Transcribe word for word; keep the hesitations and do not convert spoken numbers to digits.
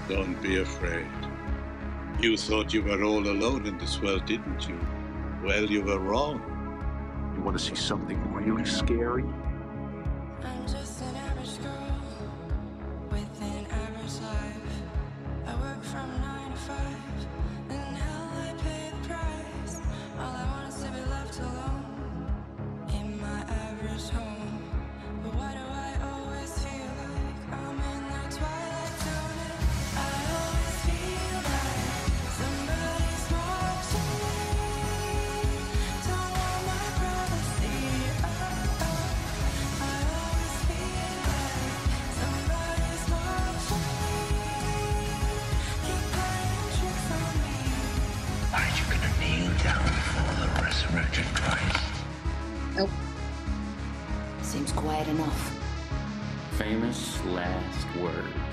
Don't be afraid. You thought you were all alone in this world, didn't you? Well, you were wrong. You want to see something really scary? I'm just an average girl with an average life. I work from nine to five, and hell, I pay the price. All I want is to be left alone in my average home. But why do I always feel like I'm in that twilight zone? I always feel like somebody's watching me. Don't want my privacy. Oh, oh. I always feel like somebody's watching me. Keep playing tricks on me. Are you gonna kneel down before the resurrected Christ? Nope. Seems quiet enough. Famous last words.